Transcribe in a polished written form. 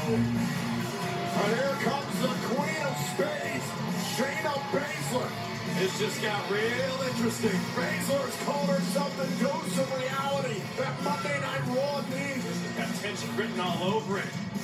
And here comes the Queen of Spades, Shayna Baszler. This just got real interesting. Baszler's called herself the dose of reality that Monday Night Raw needs. Got tension written all over it.